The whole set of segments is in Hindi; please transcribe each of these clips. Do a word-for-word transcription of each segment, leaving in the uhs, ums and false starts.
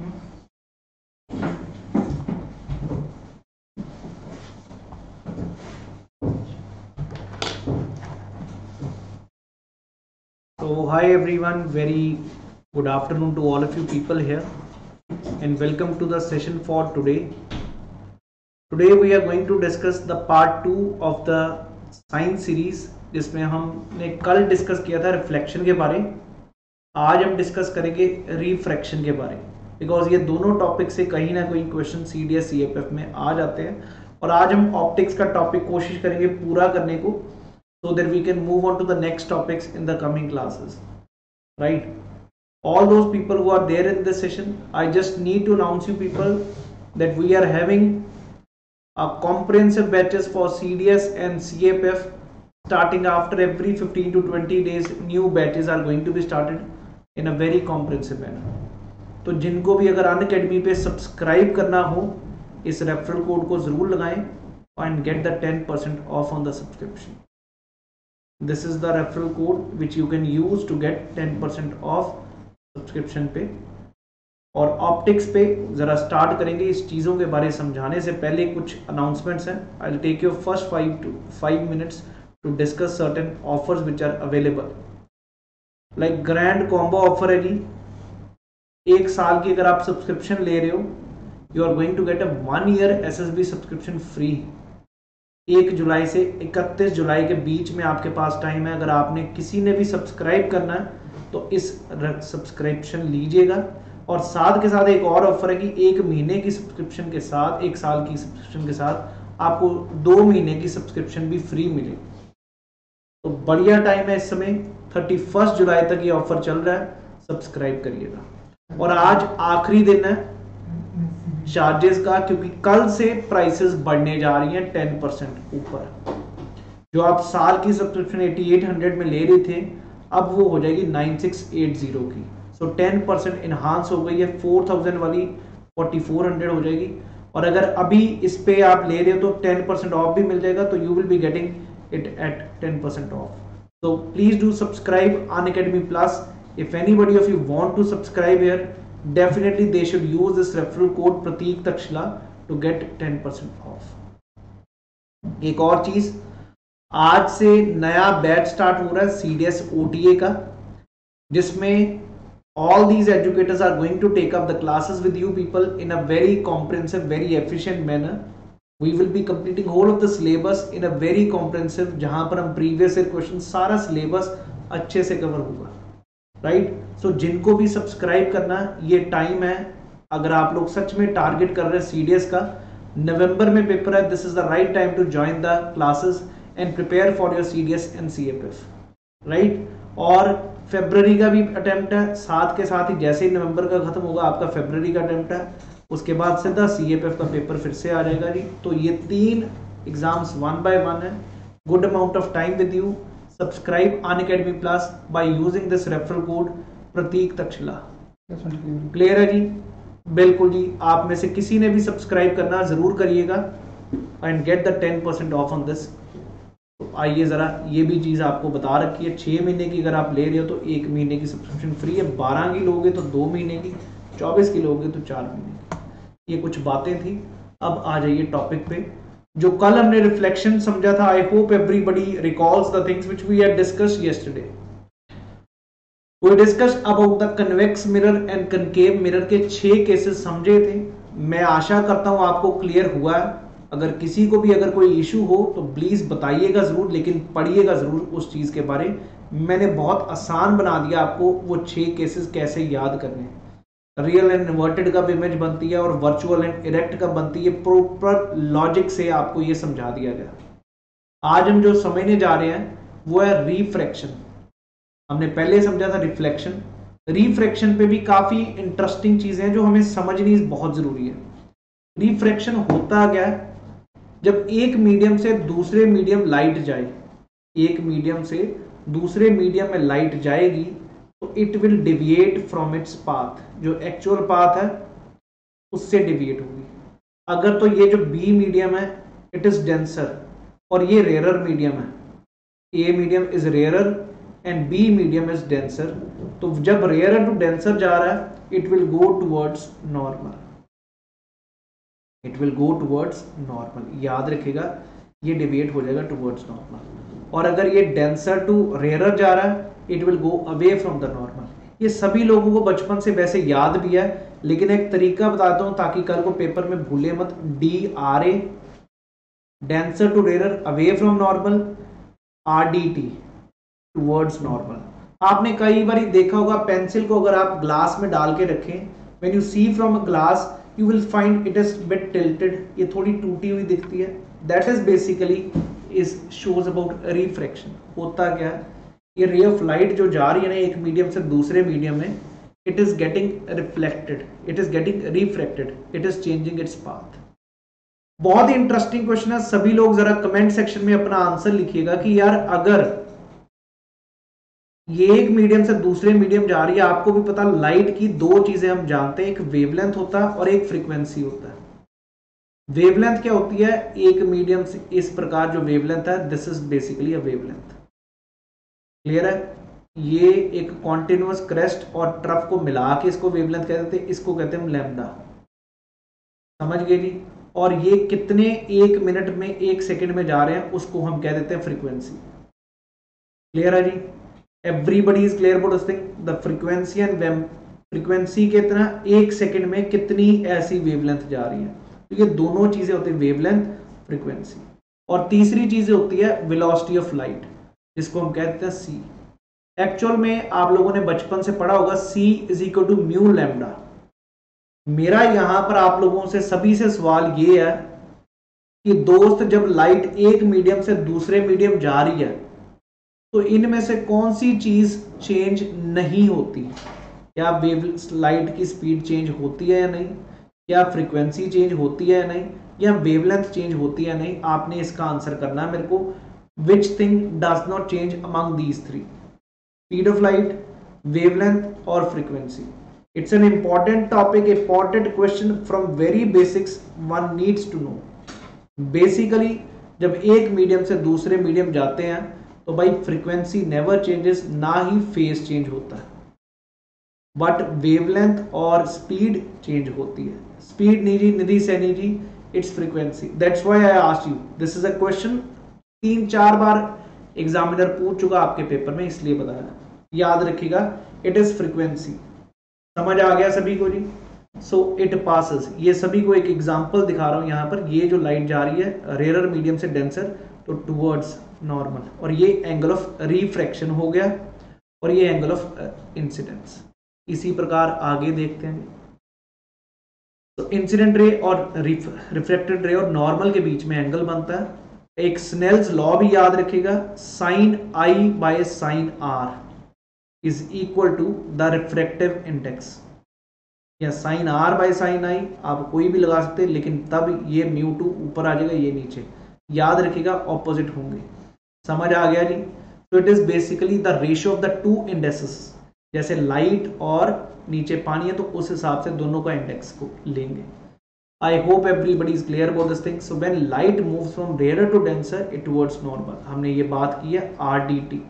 So hi everyone, very good afternoon to all of you people here and welcome to the session for today. Today we are going to discuss the part two of the science series जिसमें हमने कल डिस्कस किया था रिफ्लेक्शन के बारे। आज हम डिस्कस करेंगे रिफ्रैक्शन के बारे, बिकॉज ये दोनों टॉपिक से कहीं ना कहीं question C D S C F F में आ जाते हैं और आज हम ऑप्टिक्स का टॉपिक कोशिश करेंगे पूरा करने को, so that we can move on to the next topics in the coming classes, right? All those people who are there in this session, I just need to announce you people that we are having a comprehensive batches for C D S and C F F starting after every fifteen to twenty days. New batches are going to be started in a very comprehensive manner. तो जिनको भी अगर अनअकैडमी पे सब्सक्राइब करना हो, इस रेफरल कोड को जरूर लगाएं and get the ten percent off on the subscription. This is the referral code which you can use to get ten percent off subscription पे। और ऑप्टिक्स पे ज़रा स्टार्ट करेंगे। इस चीज़ों के बारे में समझाने से पहले कुछ अनाउंसमेंट्स हैं। I will take your first five to five minutes to discuss certain offers which are available. Like grand combo offer है जी, एक साल की अगर आप सब्सक्रिप्शन ले रहे हो, you are going to get a one year S S B subscription free. एक जुलाई से इकतीस जुलाई के बीच में आपके पास टाइम है। अगर आपने किसी ने भी सब्सक्राइब करना है तो इस सब्सक्रिप्शन लीजिएगा। और साथ के साथ एक और ऑफर है कि एक महीने की सब्सक्रिप्शन के साथ, एक साल की सब्सक्रिप्शन के साथ आपको दो महीने की सब्सक्रिप्शन भी फ्री मिले। तो बढ़िया टाइम है इस समय, थर्टी फर्स्ट जुलाई तक ये ऑफर चल रहा है, सब्सक्राइब करिएगा। और आज आखिरी दिन है चार्जेस का, क्योंकि कल से प्राइसेस बढ़ने जा रही हैं टेन परसेंट ऊपर। जो आप साल की सब्सक्रिप्शन एटी एट हंड्रेड में ले रहे थे, अब वो हो जाएगी नाइन सिक्स एट जीरो की। सो टेन परसेंट इनहांस हो गई है, फोर थाउजेंड वाली फोर्टी फोर हंड्रेड हो जाएगी। और अगर अभी इस पे आप ले रहे हो तो टेन परसेंट ऑफ भी मिल जाएगा, तो you will be getting it at ten percent off. So please do subscribe Unacademy Plus. If anybody of you want to subscribe here, definitely they should use this referral code Pratik Takshila to get ten percent off. एक और चीज, आज से नया बैच स्टार्ट हो रहा है C D S O T A का, जिसमें all these educators are going to take up the classes with you people in a very comprehensive, very efficient manner. We will be completing whole of the syllabus in a very comprehensive, जहां पर हम previous year question सारा syllabus अच्छे से कवर होगा, राइट? सो जिनको भी सब्सक्राइब करना, ये टाइम है। अगर आप लोग सच में टारगेट कर रहे हैं C D S का, नवंबर में पेपर है, this is the right time to join the classes and prepare for your C D S and C F F, right? और फेब्रवरी का भी अटेम्प्ट है, साथ के साथ ही जैसे ही नवंबर का खत्म होगा आपका फेब्रवरी का अटेम्प्ट है, उसके बाद सीधा C F F का पेपर फिर से आ जाएगा जी। तो ये तीन एग्जाम्स वन बाय वन है। Good amount of time with you. Subscribe Unacademy plus by using this referral code Prateek Takshashila. Clear है जी? बिल्कुल जी। आप में से किसी ने भी सब्सक्राइब करना जरूर करिएगा and get the ten percent off on this. तो आइए जरा ये भी चीज आपको बता रखी है, छह महीने की अगर आप ले रहे हो तो एक महीने की सब्सक्रिप्शन फ्री है, बारह की लोगे तो दो महीने की, चौबीस की लोगे तो चार महीने की। ये कुछ बातें थी। अब आ जाइए टॉपिक पे। जो कल हमने रिफ्लेक्शन समझा था, I hope everybody recalls the things which we had discussed yesterday. We discussed about the convex mirror and concave mirror के छह केसेस समझे थे। मैं आशा करता हूं आपको क्लियर हुआ है। अगर किसी को भी अगर कोई इशू हो तो प्लीज बताइएगा जरूर, लेकिन पढ़िएगा जरूर उस चीज के बारे। मैंने बहुत आसान बना दिया आपको वो छह केसेस कैसे याद करने हैं। रियल एंड इन्वर्टेड कब इमेज बनती है और वर्चुअल एंड इरेक्ट कब बनती है, प्रॉपर लॉजिक से आपको ये समझा दिया गया। आज हम जो समझने जा रहे हैं वो है रिफ्रैक्शन। हमने पहले समझा था रिफ्लेक्शन। रिफ्रैक्शन पे भी काफी इंटरेस्टिंग चीजें हैं जो हमें समझनी बहुत जरूरी है। रिफ्रैक्शन होता क्या है? जब एक मीडियम से दूसरे मीडियम लाइट जाए, एक मीडियम से दूसरे मीडियम में लाइट जाएगी तो it will deviate from its path. जो एक्चुअल पाथ है उससे डिविएट होगी। अगर तो ये जो बी मीडियम है इट इज डेंसर और ये रेयरर मीडियम है, A medium is rarer, and B medium is denser, तो जब रेयर टू डेंसर जा रहा है it will go towards normal, it will go towards normal. याद रखिएगा ये डिविएट हो जाएगा टुवर्ड्स नॉर्मल। और अगर ये डेंसर टू रेयर जा रहा है it will go away from the normal. ये सभी लोगों को बचपन से वैसे याद भी है, लेकिन एक तरीका बताता हूं ताकि कल को पेपर में भूले मत। D R A denser to rare away from normal, R D T towards normal. आपने कई बार देखा होगा पेंसिल को अगर आप ग्लास में डाल के रखें, when you see from a glass you will find it is bit tilted, ये थोड़ी टूटी हुई दिखती है। That is basically is shows about refraction. होता क्या है, ये रे ऑफ लाइट जो जा रही है ना एक मीडियम से दूसरे मीडियम में, it is getting reflected, it is getting refracted, it is changing its path. बहुत ही इंटरेस्टिंग क्वेश्चन है, सभी लोग जरा कमेंट सेक्शन में अपना आंसर लिखिएगा कि यार अगर ये एक मीडियम से दूसरे मीडियम जा रही है, आपको भी पता लाइट की दो चीजें हम जानते हैं, एक वेवलेंथ होता है और एक फ्रीक्वेंसी होता है। वेवलेंथ क्या होती है, एक मीडियम से इस प्रकार जो वेवलेंथ है, this is basically a wavelength. Clear है, ये एक कॉन्टिन्यूअस क्रेस्ट और ट्रफ को मिला के इसको वेवलेंथ कह देते हैं, इसको कहते हैं लैम्डा। समझ गए जी। और ये कितने एक मिनट में एक सेकंड में जा रहे हैं उसको हम कह देते हैं फ्रीक्वेंसी। क्लियर है जी, everybody is clear about this thing. The frequency and frequency कितना एक सेकंड में कितनी ऐसी वेवलेंथ जा रही है, तो ये दोनों चीजें होती है वेवलेंथ फ्रीक्वेंसी। और तीसरी चीज होती है वेलोसिटी ऑफ लाइट, जिसको हम कहते हैं सी। एक्चुअल में आप लोगों ने बचपन से पढ़ा होगा C is equal to mu lambda. मेरा यहां पर आप लोगों से सभी से सवाल ये है कि दोस्त जब लाइट एक मीडियम से दूसरे मीडियम जा रही है तो इनमें से कौन सी चीज चेंज नहीं होती? क्या वेव लाइट की स्पीड चेंज होती है या नहीं, क्या फ्रीक्वेंसी चेंज होती है या नहीं, या वेवलेंथ चेंज होती है या नहीं? आपने इसका आंसर करना है मेरे को। Which thing does not change among these three? Speed of light, wavelength और frequency. It's an important topic, important question from very basics one needs to know. Basically जब एक मीडियम से दूसरे मीडियम जाते हैं तो भाई फ्रीक्वेंसी नेवर चेंजेस, ना ही फेज चेंज होता है, बट वेवलेंथ और स्पीड चेंज होती है। स्पीड नहीं जी, Nidhi Saini ji, it's frequency. That's why I asked you, this is a question तीन चार बार एग्जामिनर पूछ चुका आपके पेपर में, इसलिए बताया। याद रखिएगा, इट इज फ्रीक्वेंसी। समझ आ गया सभी को जी? सो इट पासेस, ये सभी को एक एग्जांपल दिखा रहा हूं यहां पर। ये जो लाइट जा रही है रेयर मीडियम से डेंसर तो टुवर्ड्स नॉर्मल, और ये एंगल ऑफ रिफ्रैक्शन हो गया और ये एंगल ऑफ इंसिडेंस। इसी प्रकार आगे देखते हैं। तो इंसिडेंट रे और रिफ्रैक्टेड रे और नॉर्मल के बीच में एंगल बनता है। एक स्नेल्स लॉ भी याद रखिएगा, sine I by sine R is equal to the refractive index, या sine R by sine I आप कोई भी लगा सकते हैं, लेकिन तब ये म्यू टू ऊपर आ जाएगा, ये नीचे। याद रखिएगा ऑपोजिट होंगे। समझ आ गया जी? तो it is basically the ratio of the two indexes. जैसे लाइट और नीचे पानी है तो उस हिसाब से दोनों का इंडेक्स को लेंगे। I hope everybody is clear about this thing. So when light moves from rare to denser it towards normal, हमने ये बात की है R D T.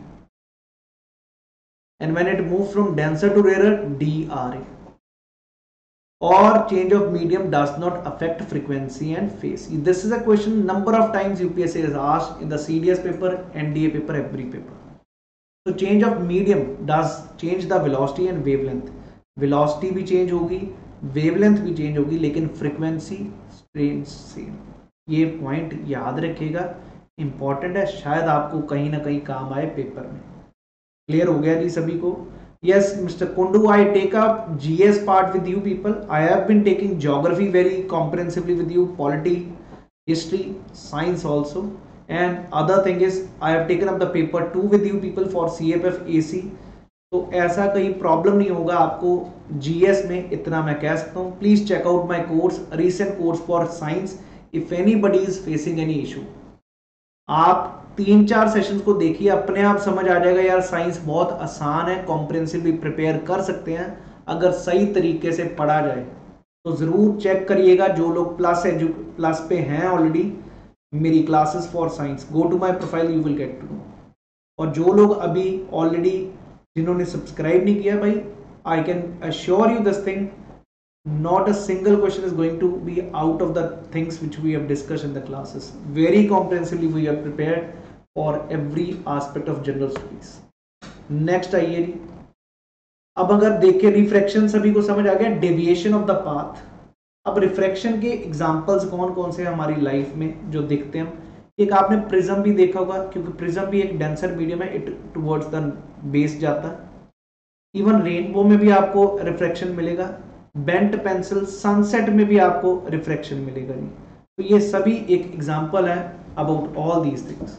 And when it moves from denser to rarer, D R A. Or change of medium does not affect frequency and phase. This is a question number of times U P S C has asked in the C D S paper, N D A paper, every paper. So change of medium does change the velocity and wavelength. Velocity भी change होगी, wavelength भी change होगी, लेकिन frequency stays same. ये point याद रखिएगा, important है, शायद आपको कहीं ना कहीं काम आए पेपर में। क्लियर हो गया जी सभी को? Yes mister Kundu, I take up GS part with you people. I have been taking geography very comprehensively with you, polity, history, science also, and other thing is I have taken up the paper two with you people for CFF AC. तो ऐसा कहीं प्रॉब्लम नहीं होगा आपको जीएस में, इतना मैं कह सकता हूँ। Please check out my course, recent course for science, if anybody is facing any issue. आप तीन चार सेशंस को देखिए, अपने आप समझ आ जाएगा यार साइंस बहुत आसान है, कॉम्प्रिहेंसिवली प्रिपेयर कर सकते हैं अगर सही तरीके से पढ़ा जाए। तो जरूर चेक करिएगा जो लोग प्लस एजु प्लस पे हैं ऑलरेडी, मेरी classes for science, go to my profile, you will get to know. और जो लोग अभी ऑलरेडी जिन्होंने सब्सक्राइब नहीं किया भाई, I can assure you this thing, not a single question is going to be out of the things which we have discussed in the classes. Very comprehensively we have prepared for every aspect of general studies. Next आइए जी, अब अगर देखें रिफ्रैक्शन सभी को समझ आ गया, डेविएशन ऑफ द पाथ। अब रिफ्रैक्शन के एग्जांपल्स कौन कौन से हमारी लाइफ में जो दिखते हैं, एक आपने प्रिज्म भी देखा होगा, क्योंकि प्रिज्म भी एक डेंसर मीडियम है, इट टुवर्ड्स द बेस जाता है। इवन रेनबो में भी आपको रिफ्रैक्शन मिलेगा, बेंट पेंसिल, सनसेट में भी आपको रिफ्रैक्शन मिलेगा जी। तो ये सभी एक एग्जांपल है अबाउट ऑल दीज थिंग्स।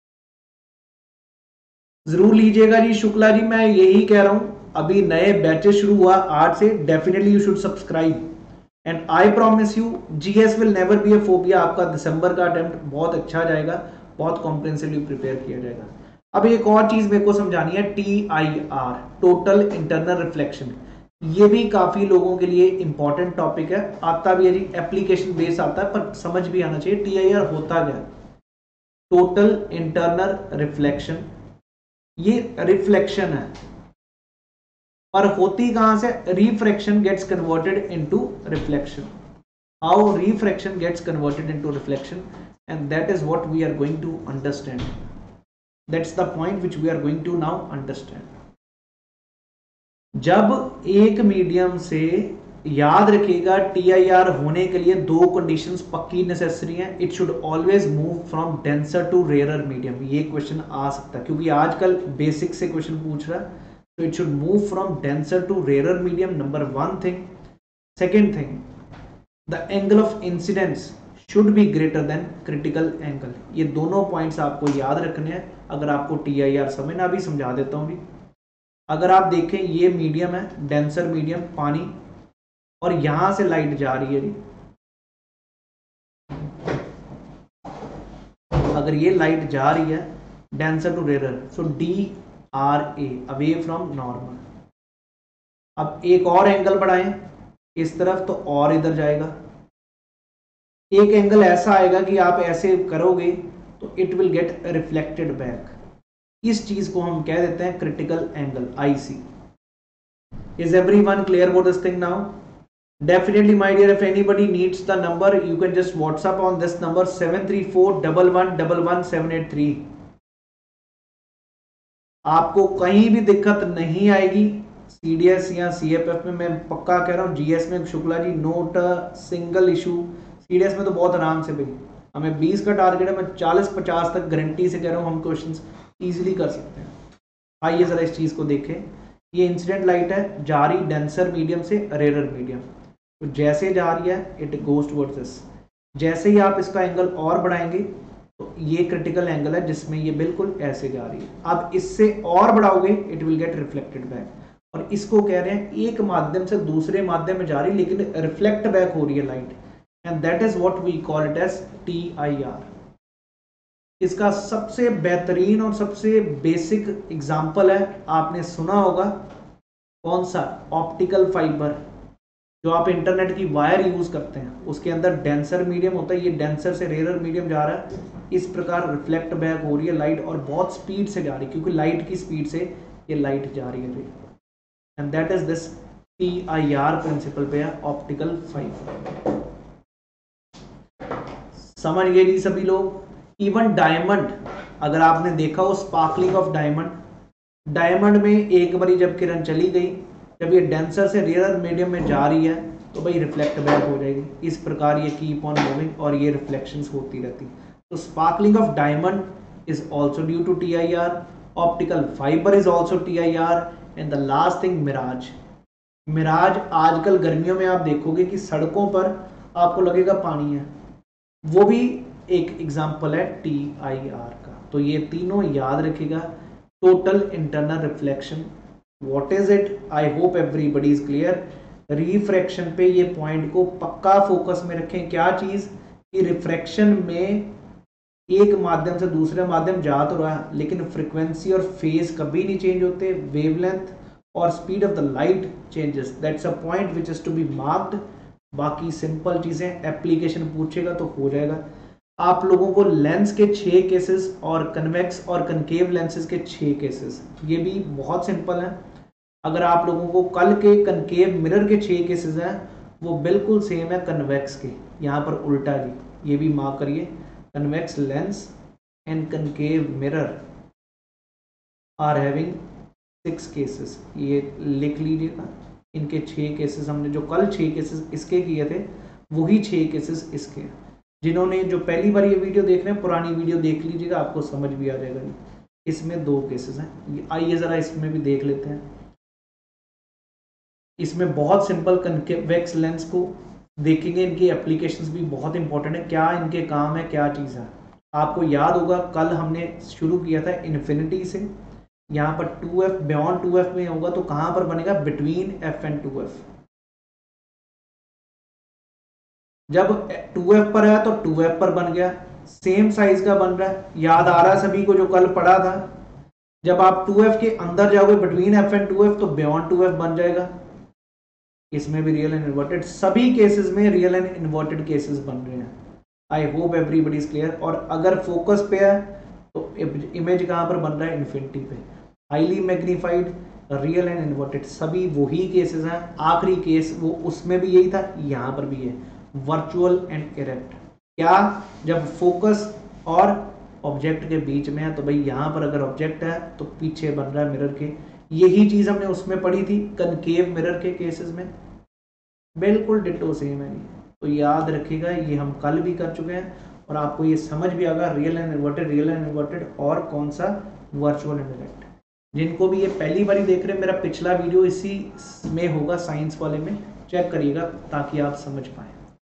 जरूर लीजिएगा जी। शुक्ला जी मैं यही कह रहा हूं, अभी नए बैचेस शुरू हुआ आठ से, definitely you should subscribe and I promise you GS will never be a phobia. आपका दिसंबर का अटेम्प्ट बहुत अच्छा जाएगा, बहुत कॉम्प्रिहेंसिवली प्रिपेयर किया जाएगा। अब एक और चीज मेरे को समझानी है, T I R, total internal reflection. ये भी काफी लोगों के लिए इंपॉर्टेंट टॉपिक है, आता भी है जी, एप्लीकेशन बेस आता है, पर समझ भी आना चाहिए टी आई आर होता क्या। टोटल इंटरनल रिफ्लेक्शन, ये रिफ्लेक्शन है, पर होती कहां से, refraction gets converted into reflection. How refraction gets converted into reflection, and that is what we are going to understand. That's the point which we are going to now understand. जब एक मीडियम से, याद रखिएगा टी आई आर होने के लिए दो कंडीशंस पक्की नेसेसरी हैं। It should always move from denser to rarer medium. ये क्वेश्चन आ सकता है क्योंकि आजकल बेसिक से क्वेश्चन पूछ रहा है। तो it should move from denser to rarer medium, number one thing. Second thing, the angle of incidence should be greater than critical angle. ये दोनों पॉइंट्स आपको याद रखने हैं अगर आपको टी आई आर समझना। अभी समझा देता हूं भी। अगर आप देखें ये मीडियम है, डेंसर मीडियम, पानी, और यहां से लाइट जा रही है जी। अगर ये लाइट जा रही है denser to rarer, so D R A, away from normal. अब एक और एंगल बढ़ाएं इस तरफ तो और इधर जाएगा। एक एंगल ऐसा आएगा कि आप ऐसे करोगे तो it will get reflected back. इस चीज को हम कह देते हैं critical angle, I C. Is everyone clear about this thing now? Definitely my dear, if anybody needs the number you can just WhatsApp on this number seven three four one one one one seven eight three। आपको कहीं भी दिक्कत नहीं आएगी सीडीएस या सीएफएफ में, मैं पक्का कह रहा हूँ। जीएस में Shukla ji not single issue, CDS में तो बहुत आराम से भाई, हमें बीस का टारगेट है, मैं चालीस पचास तक गारंटी से कह रहा हूँ हम क्वेश्चंस इजीली कर सकते हैं। आइए जरा इस चीज को देखें। ये इंसिडेंट लाइट है, जा रही डेंसर मीडियम से रेयरर मीडियम, तो जैसे जा रही है इट गोज टुवर्ड्स दिस। जैसे ही आप इसका एंगल और बढ़ाएंगे तो ये क्रिटिकल एंगल है जिसमें ये बिल्कुल ऐसे जा रही है। अब इससे और बढ़ाओगे it will get reflected back, और इसको कह रहे हैं एक माध्यम से दूसरे माध्यम में जा रही लेकिन रिफ्लेक्ट बैक हो रही है light, and that is what we call it as T I R. इसका सबसे बेहतरीन और सबसे बेसिक एग्जाम्पल है, आपने सुना होगा, कौन सा, ऑप्टिकल फाइबर। जो आप इंटरनेट की वायर यूज करते हैं उसके अंदर डेंसर मीडियम होता है, ये डेंसर से रेयरर मीडियम जा रहा है, इस प्रकार रिफ्लेक्ट बैक हो रही है लाइट, और बहुत स्पीड से जा रही है क्योंकि लाइट की स्पीड से ये लाइट जा रही है। And that is this T I R principle पे है, ऑप्टिकल फाइबर। समझ गए जी सभी लोग? इवन डायमंड, अगर आपने देखा हो स्पार्कलिंग ऑफ डायमंड, डायमंड में एक बारी जब किरण चली गई, जब ये डेंसर से रेयरर मीडियम में जा रही है तो भाई रिफ्लेक्ट बैक हो जाएगी। इस प्रकार ये कीप ऑन मूविंग और ये रिफ्लेक्शंस होती रहती। तो sparkling of diamond is also due to T I R, optical fibre is also T I R, and the last thing mirage. Mirage आजकल गर्मियों में आप देखोगे कि सड़कों पर आपको लगेगा पानी है, वो भी एक एग्जाम्पल है टी आई आर का। तो ये तीनों याद रखिएगा। Total internal reflection, what is it? I hope everybody is clear. Refraction पे ये पॉइंट को पक्का फोकस में रखें। क्या चीज कि रिफ्रैक्शन में एक माध्यम से दूसरे माध्यम जा तो रहा है लेकिन फ्रीक्वेंसी और फेज कभी नहीं चेंज होते, वेवलेंथ और speed of the light changes. That's a point which is to be marked. बाकी सिंपल चीजें एप्लीकेशन पूछेगा तो हो जाएगा। आप लोगों को लेंस के छह केसेस और कन्वेक्स और कनकेव लेंसेज के छह केसेस, ये भी बहुत सिंपल है। अगर आप लोगों को कल के कनकेव मिरर के छह केसेस हैं वो बिल्कुल सेम है कन्वेक्स के, यहाँ पर उल्टा जी, ये भी मार्क करिए, convex lens and concave mirror are having six cases, ये लिख लीजिएगा। इनके छह केसेस, हमने जो कल छह केसेस इसके किए थे वही छह केसेस इसके। जिन्होंने जो पहली बार ये वीडियो देख रहे हैं पुरानी वीडियो देख लीजिएगा, आपको समझ भी आ जाएगा। इसमें दो केसेस हैं, आइए जरा इसमें भी देख लेते हैं। इसमें बहुत सिंपल कन्वेक्स लेंस को देखेंगे, इनकी एप्लीकेशंस भी बहुत इंपॉर्टेंट है, क्या इनके काम है, क्या चीज़ है। आपको याद होगा कल हमने शुरू किया था इन्फिनिटी से, यहाँ पर two F beyond two F में होगा तो कहाँ पर बनेगा, between F and two F. जब टू एफ पर है तो टू एफ पर बन गया, सेम साइज का बन रहा है, याद आ रहा है सभी को जो कल पढ़ा था। जब आप टू एफ के अंदर जाओगे between F and two F तो बियॉन्ड टू एफ बन जाएगा। इसमें भी रियल एंड इन्वर्टेड, सभी केसेस में रियल एंड इन्वर्टेड केसेस बन रहे हैं। I hope everybody is clear. और अगर फोकस पे है तो इमेज कहां पर बन रहा है, इन्फिनिटी पे। Highly magnified, real and inverted, सभी वही केसेस हैं। आखिरी केस वो उसमें भी यही था, यहां पर भी है, वर्चुअल एंड इरेक्ट। क्या, जब फोकस और ऑब्जेक्ट के बीच में है तो भाई यहां पर अगर ऑब्जेक्ट है तो पीछे बन रहा है मिरर के। यही चीज हमने उसमें पढ़ी थी कनकेव मिरर के केसेस में, बिल्कुल डिटो सेम है। तो याद रखिएगा, ये हम कल भी कर चुके हैं और आपको ये समझ भी आएगा real and inverted, real and inverted और कौन सा वर्चुअल एंड इरेक्ट। जिनको भी ये पहली बार देख रहे हैं, मेरा पिछला वीडियो इसी में होगा, साइंस वाले में, चेक करिएगा ताकि आप समझ पाए।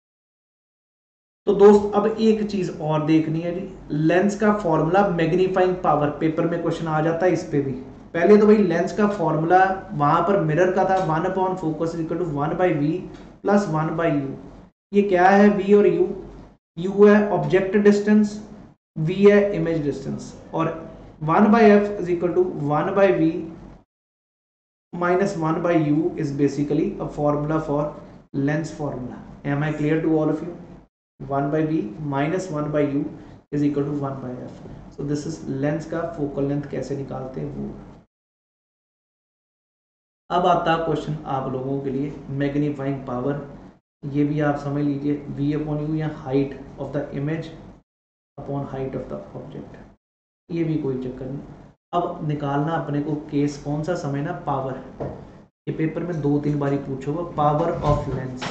तो दोस्त अब एक चीज और देखनी है जी, लेंस का फॉर्मूला मैग्नीफाइंग पावर, पेपर में क्वेश्चन आ जाता है इस पे भी। पहले तो भाई लेंस का फॉर्मूला वहां पर मिरर का था, one upon focus equal to one by V plus one by U. ये क्या है, वी और यू, यू है ऑब्जेक्ट डिस्टेंस, वी है इमेज डिस्टेंस, और one by F is equal to one by V minus one by U is basically a formula for lens formula. Am I clear to all of you? One by v minus one by u is equal to one by f. So this is lens का फोकल लेंथ कैसे निकालते हैं वो। अब आता है क्वेश्चन आप लोगों के लिए मैग्नीफाइंग पावर। ये भी आप समझ लीजिए, v अपॉन u या height of the image upon height of the object, ये भी कोई चक्कर नहीं। अब निकालना अपने को केस कौन सा समझना, पावर। ये पेपर में दो तीन बारी पूछोगे, power of lens.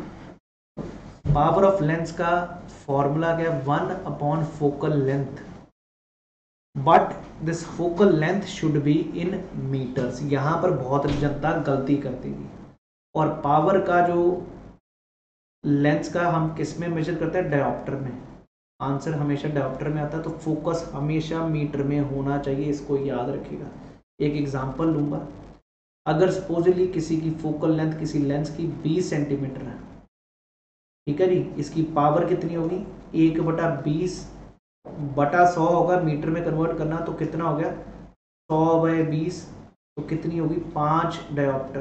Power of lens का फॉर्मूला क्या है, one upon focal length, but this focal length should be in metres. यहां पर बहुत जनता गलती करती है। और पावर का जो लेंस का हम किस में मेजर करते हैं, डायोप्टर में। आंसर हमेशा डायोप्टर में आता है, तो फोकस हमेशा मीटर में होना चाहिए, इसको याद रखिएगा। एक एग्जांपल लूंगा, अगर सपोजली किसी की फोकल लेंथ किसी लेंस की बीस सेंटीमीटर है, ठीक है जी, इसकी पावर कितनी होगी, एक बटा बीस बटा सौ होगा, मीटर में कन्वर्ट करना तो कितना हो गया, सौ बाय बीस, तो कितनी होगी, पांच dioptre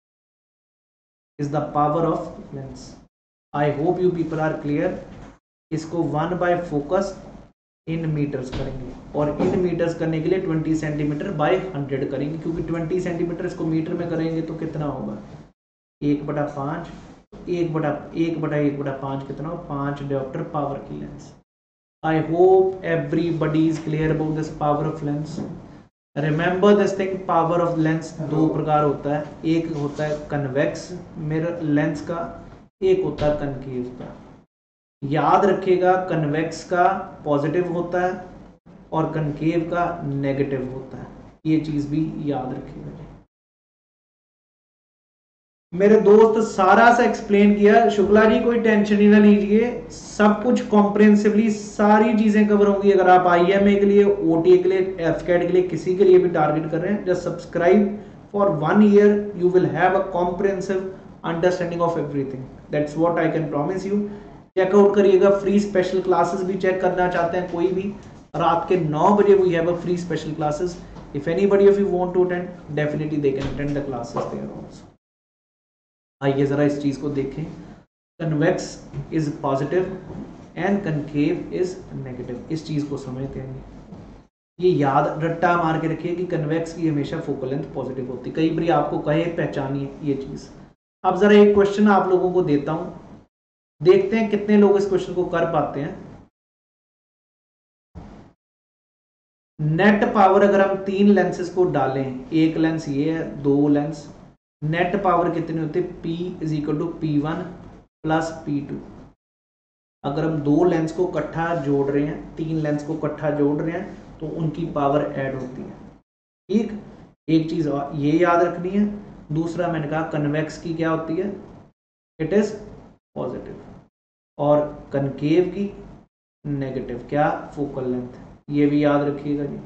is the power of lens. I hope you people are clear. इसको one by focus in metres करेंगे, और इन मीटर्स करने के लिए ट्वेंटी सेंटीमीटर बाय हंड्रेड करेंगे, क्योंकि ट्वेंटी सेंटीमीटर इसको मीटर में करेंगे तो कितना होगा, एक बटा पांच, एक बटा एक बटा एक बटा पांच कितना हो, पांच डायोप्टर पावर की lens. I hope everybody is clear about this power of lens. Remember this thing, power of lens दो प्रकार होता है, एक होता है कन्वेक्स मिरर लेंस का, एक होता है कनकेव का। याद रखिएगा, कन्वेक्स का पॉजिटिव होता है और कनकेव का नेगेटिव होता है, ये चीज भी याद रखिएगा। मेरे दोस्त सारा सा एक्सप्लेन किया, शुक्ला जी कोई टेंशन ही ना लीजिए, सब कुछ कॉम्प्रिहेंसिवली सारी चीजें कवर होंगी। अगर आप आई एम ए के लिए, ओ टी ए के लिए, एफ कैट के लिए, किसी के लिए भी टारगेट कर रहे हैं, just subscribe for one year, you will have a comprehensive understanding of everything, that's what I can promise you. Check out करिएगा, फ्री स्पेशल क्लासेस भी चेक करना चाहते हैं कोई भी, रात के नौ बजे we have a free special classes. If anybody of you want to attend, definitely they can attend the classes there also. आइए जरा इस चीज को देखें, convex is positive and concave is negative. इस चीज को समझते हैं, ये याद रट्टा मार के रखिए कि कन्वेक्स की हमेशा फोकल लेंथ पॉजिटिव होती है। कई बार आपको कहे पहचानिए ये चीज। अब जरा एक क्वेश्चन आप लोगों को देता हूं, देखते हैं कितने लोग इस क्वेश्चन को कर पाते हैं। नेट पावर अगर हम तीन लेंसेज को डालें, एक लेंस ये है, दो लेंस, नेट पावर कितनी होती है? P is equal to P one plus P two. अगर हम दो लेंस को इकट्ठा जोड़ रहे हैं, तीन लेंस को इकट्ठा जोड़ रहे हैं, तो उनकी पावर ऐड होती है। ठीक, एक चीज ये याद रखनी है। दूसरा मैंने कहा कन्वेक्स की क्या होती है? इट इज पॉजिटिव, और कनकेव की नेगेटिव। क्या? Focal length. ये भी याद रखिएगा जी।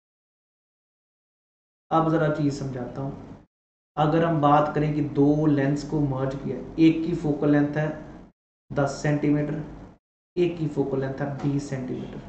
अब जरा चीज समझाता हूं। अगर हम बात करें कि दो लेंस को मर्ज किया, एक की फोकल लेंथ है दस सेंटीमीटर, एक की फोकल लेंथ है बीस सेंटीमीटर।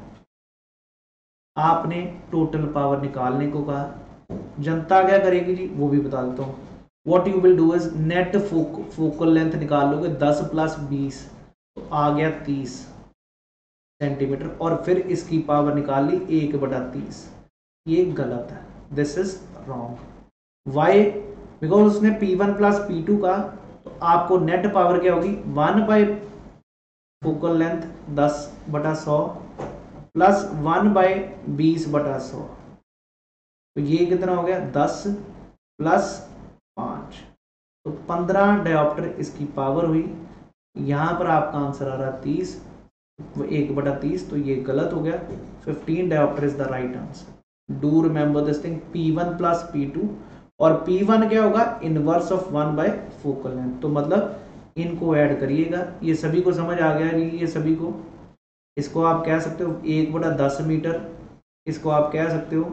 आपने टोटल पावर निकालने को कहा, जनता क्या करेगी जी वो भी बता देता हूँ। What you will do is net focal length निकाल लोगे, दस प्लस बीस तो आ गया तीस सेंटीमीटर, और फिर इसकी पावर निकाल ली एक बटा तीस। ये गलत है, this is wrong. Why? Because उसने P one plus P two का, तो आपको नेट पावर क्या होगी? वन बाई फोकल लेंथ दस बटा सौ प्लस वन बाई बीस बटा सौ, तो ये कितना हो गया? दस प्लस पाँच, तो पंद्रह डायोप्टर इसकी पावर हुई। यहां पर आपका आंसर आ रहा तीस, वो एक बटा तीस, तो ये गलत हो गया। Fifteen dioptre is the right answer. Do remember this thing, P one plus P two, और पी वन क्या होगा? Inverse of one by focal length. तो मतलब इनको ऐड करिएगा। ये सभी को समझ आ गया जी? ये सभी को, इसको आप कह सकते हो एक बटा दस मीटर, इसको आप कह सकते हो,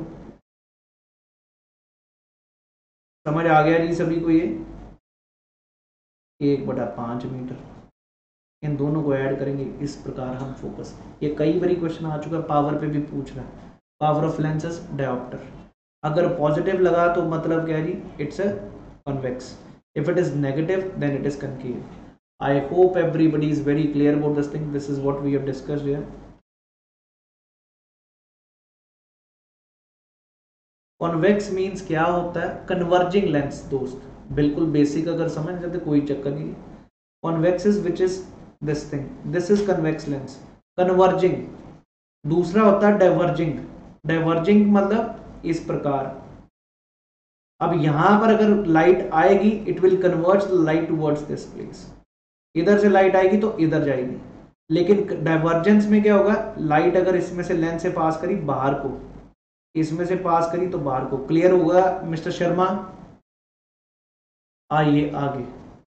समझ आ गया जी सभी को? ये एक बटा पांच मीटर। इन दोनों को ऐड करेंगे, इस प्रकार हम फोकस। ये कई बार क्वेश्चन आ चुका है, पावर पे भी पूछ रहा है, पावर ऑफ लेंसेज डायोप्टर। अगर पॉजिटिव लगा तो मतलब क्या जी? It's a convex. If it is negative then it is concave. I hope everybody is very clear about this thing. This is what we have discussed here. Convex means क्या होता है? Converging lens दोस्त, बिल्कुल बेसिक अगर समझ जाते कोई चक्कर नहीं। Convex is which is this thing. This is convex lens. Converging दूसरा होता है diverging. Diverging मतलब इस प्रकार। अब यहां पर अगर लाइट आएगी, it will converge the light towards this place. इधर से लाइट आएगी तो इधर जाएगी। लेकिन डाइवर्जेंस में क्या होगा? लाइट अगर इसमें से लेंस से पास करी बाहर को, इसमें से पास करी तो बाहर को। क्लियर होगा मिस्टर शर्मा? आइए आगे।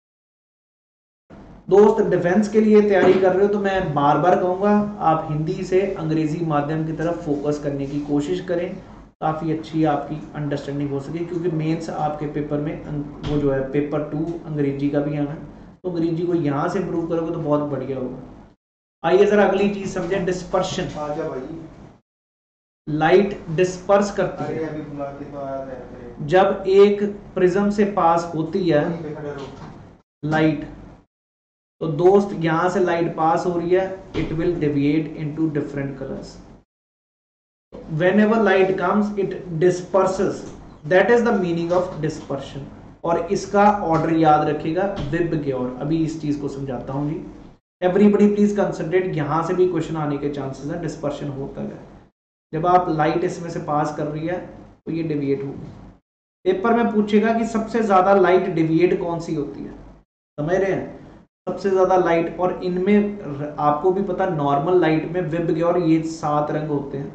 दोस्त डिफेंस के लिए तैयारी कर रहे हो तो मैं बार बार कहूंगा आप हिंदी से अंग्रेजी माध्यम की तरफ फोकस करने की कोशिश करें, काफी अच्छी आपकी अंडरस्टैंडिंग हो सके। क्योंकि मेंस आपके पेपर में वो जो है पेपर टू अंग्रेजी का भी आना, तो अंग्रेजी को यहां से इंप्रूव करोगे तो बहुत बढ़िया होगा। आइए जरा अगली चीज समझे, डिस्पर्शन। लाइट डिस्पर्स करती है। जब एक प्रिज्म से पास होती है लाइट, तो दोस्त यहां से लाइट पास हो रही है, it will deviate into different colours. whenever light comes it disperses, that is the meaning of dispersion। और इसका ऑर्डर याद रखिएगा विबग्योर। अभी इस चीज को समझाता हूं जी। एवरीबडी प्लीज कंसंट्रेट, यहां से भी क्वेश्चन आने के चांसेस है। डिस्पर्शन होता है जब आप लाइट इसमें से पास कर रही है तो ये डेविएट होगी। पेपर में पूछेगा कि सबसे ज्यादा लाइट डेविएट कौन सी होती है, समझ रहे हैं? सबसे ज्यादा लाइट, और इनमें आपको भी पता नॉर्मल लाइट में विबग्योर ये सात रंग होते हैं,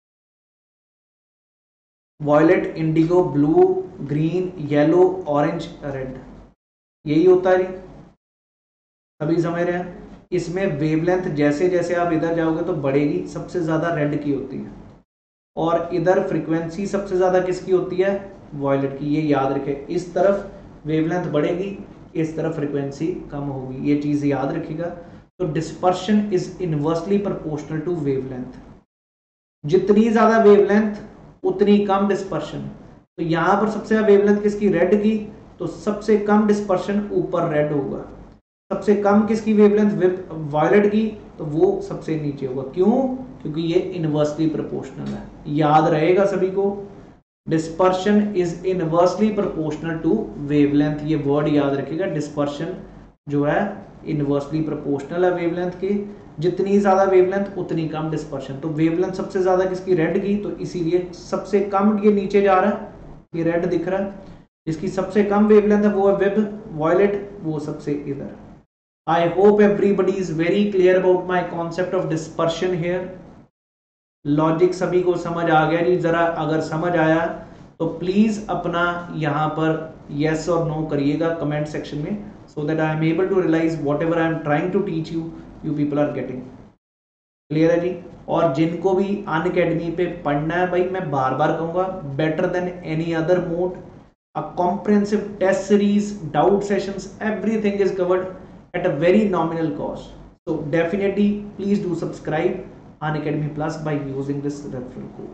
violet, indigo, blue, green, yellow, orange, red, यही होता है जी। सभी समझ रहे हैं? इसमें वेवलेंथ जैसे जैसे आप इधर जाओगे तो बढ़ेगी, सबसे ज्यादा रेड की होती है, और इधर फ्रीक्वेंसी सबसे ज्यादा किसकी होती है? वॉयलेट की। ये याद रखें, इस तरफ वेवलेंथ बढ़ेगी, इस तरफ फ्रीक्वेंसी कम होगी, ये चीज याद रखिएगा। तो dispersion is inversely proportional to wavelength. जितनी ज्यादा वेवलेंथ उतनी कम डिस्पर्शन। तो यहां पर सबसे ज्यादा वेवलेंथ किसकी? रेड की, तो सबसे कम डिस्पर्शन ऊपर रेड होगा। सबसे कम किसकी वेवलेंथ, वायलेट की, तो वो सबसे नीचे होगा। क्यों? क्योंकि ये इनवर्सली प्रोपोर्शनल है। याद रहेगा सभी को, dispersion is inversely proportional to wavelength, ये वर्ड याद रखिएगा। डिस्पर्शन जो है इनवर्सली प्रोपोर्शनल है वेवलेंथ के, जितनी ज्यादा वेवलेंथ उतनी कम डिस्पर्शन। तो वेवलेंथ सबसे ज्यादा किसकी, रेड की, तो इसीलिए सबसे कम ये नीचे जा रहा है, ये रेड दिख रहा है। जिसकी सबसे कम वेवलेंथ है वो है वेब वायलेट, वो सबसे इधर। I hope everybody is very clear about my concept of dispersion here. Logic सभी को समझ आ गया जी? जरा अगर समझ आया तो प्लीज अपना यहां पर यस और नो करिएगा कमेंट सेक्शन में, so that I am able to realize whatever I am trying to teach you, you people are getting. Clear है जी? और जिनको भी अनअकैडमी पे पढ़ना है भाई, मैं बार बार कहूंगा, better than any other mode, a comprehensive test series, doubt sessions, everything is covered at a very nominal cost. So definitely please do subscribe Unacademy plus by using this referral code.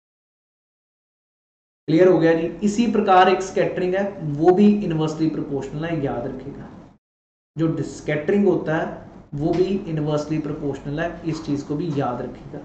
Clear हो गया जी? इसी प्रकार एक स्कैटरिंग है, वो भी इनवर्सली प्रोपोर्शनल है, याद रखिएगा। जो स्कैटरिंग होता है वो भी इनवर्सली प्रोपोर्शनल है, इस चीज को भी याद रखिएगा।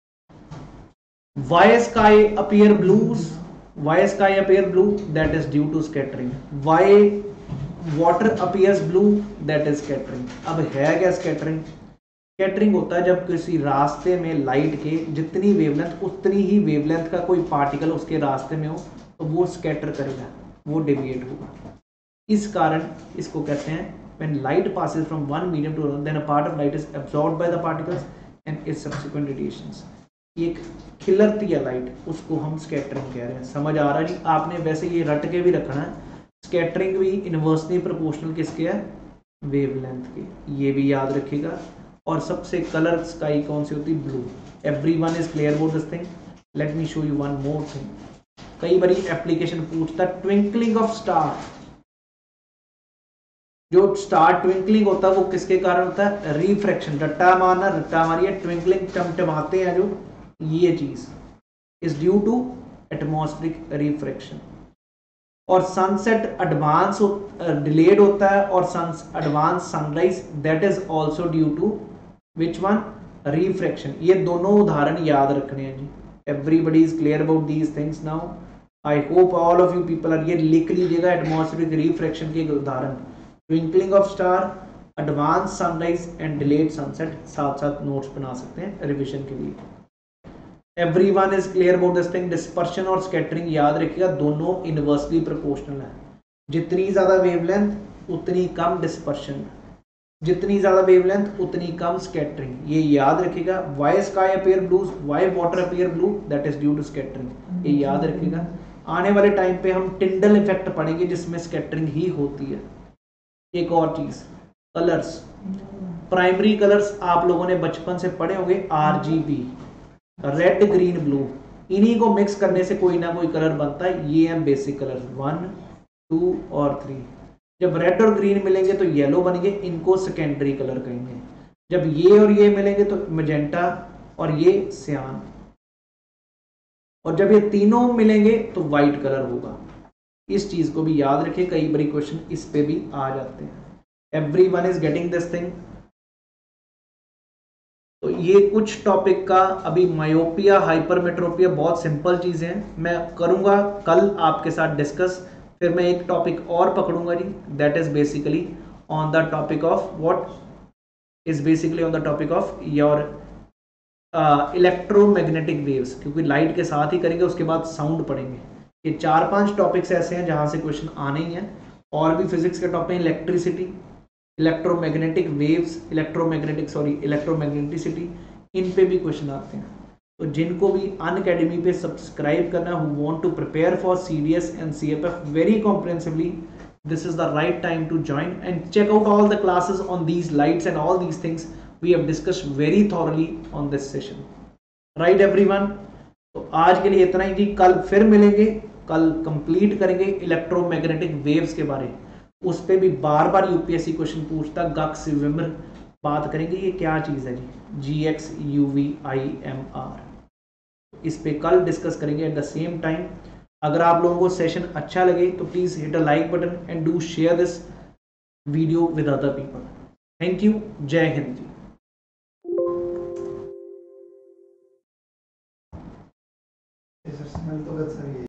Why sky appear blues, why sky appear blue, that is due to scattering. Why water appears blue, that is scattering. अब है क्या स्कैटरिंग? स्कैटरिंग होता है जब किसी रास्ते में लाइट के जितनी वेवलेंथ उतनी ही वेवलेंथ का कोई पार्टिकल उसके रास्ते में हो तो वो स्कैटर करेगा, वो डेविएट होगा। इस कारण इसको कहते हैं when light passes from one medium to another, then a part of light is absorbed by the particles and its subsequent radiations. एक खिलरती है लाइट, उसको हम स्कैटरिंग कह रहे हैं। समझ आ रहा है जी? आपने वैसे ये रट के भी रखना है, स्कैटरिंग भी इनवर्सली प्रोपोर्शनल किसके है, वेवलेंथ के, ये भी याद रखिएगा। और सबसे कलर स्काई कौन सी होती है, blue. Everyone is clear about this thing. Let me show you one more thing. कई बार एप्लीकेशन पूछता है ट्विंकलिंग ऑफ स्टार। जो स्टार ट्विंकलिंग होता है वो किसके कारण होता है, रिफ्रैक्शन। रट्टा मारना, रट्टा मारिए, ट्विंकलिंग टमटमाते हैं जो, ये चीज is due to atmospheric refraction. और सनसेट एडवांस डिलेड होता है, और sun advance sunrise that is also due to which one, refraction. ये दोनों उदाहरण याद रखने हैं जी। Everybody is clear about these things now. I hope all of you people are, ये लिख लीजिएगा एटमॉस्फेरिक रिफ्रैक्शन के उदाहरण, twinkling of star, advance sunrise and delayed sunset. साथ साथ नोट्स बना सकते हैं रिवीजन के लिए। Everyone is clear about this thing. Dispersion और स्कैटरिंग याद रखिएगा, दोनों इनवर्सली प्रोपोर्शनल है। जितनी ज्यादा वेवलेंथ उतनी कम डिस्पर्शन, जितनी ज्यादा वेवलेंथ उतनी कम स्कैटरिंग, ये याद रखिएगा। Why sky appear blues, why water appear blue, that is due to scattering, ये याद रखिएगा। आने वाले टाइम पे हम टिंडल इफेक्ट पढ़ेंगे जिसमें स्कैटरिंग ही होती है। एक और चीज, कलर्स, प्राइमरी कलर्स आप लोगों ने बचपन से पढ़े होंगे, आरजीबी, रेड ग्रीन ब्लू, इन्हीं को मिक्स करने से कोई ना कोई कलर बनता है। ये हैं बेसिक कलर्स, वन टू और थ्री। जब रेड और ग्रीन मिलेंगे तो येलो बनेंगे, इनको सेकेंडरी कलर कहेंगे। जब ये और ये मिलेंगे तो मैजेंटा और ये सियान, और जब ये तीनों मिलेंगे तो व्हाइट कलर होगा। इस चीज को भी याद रखिए, कई बार क्वेश्चन इस पे भी आ जाते हैं। Everyone is getting this thing. तो ये कुछ टॉपिक का अभी मायोपिया, हाइपरमेट्रोपिया, बहुत सिंपल चीजें हैं, मैं करूंगा कल आपके साथ डिस्कस। फिर मैं एक टॉपिक और पकड़ूंगा जी, that is basically on the topic of what is basically on the topic of your electromagnetic waves, क्योंकि लाइट के साथ ही करेंगे, उसके बाद साउंड पढ़ेंगे। ये चार पांच टॉपिक्स ऐसे हैं जहां से क्वेश्चन आने ही हैं। और भी फिजिक्स के topic, electricity, electromagnetic waves, electromagnetic sorry electromagneticity, इन पे भी क्वेश्चन आते हैं। तो जिनको भी अनअकैडमी पे सब्सक्राइब करना, who want to prepare for CDS and CFF very comprehensively, this is the right time to join and check out all the classes on these lights and all these things we have discussed very thoroughly on this session, right everyone? तो आज के लिए इतना ही जी, कल फिर मिलेंगे, कल कंप्लीट करेंगे इलेक्ट्रोमैग्नेटिक वेव्स के बारे। उस पर भी बार बार यूपीएससी क्वेश्चन पूछता, गक्स विमर बात करेंगे, ये क्या चीज है जी, G X U V I M R, इस पे कल डिस्कस करेंगे एट द सेम टाइम। अगर आप लोगों को सेशन अच्छा लगे तो please hit a like button and do share this video with other people. Thank you. Jai Hind.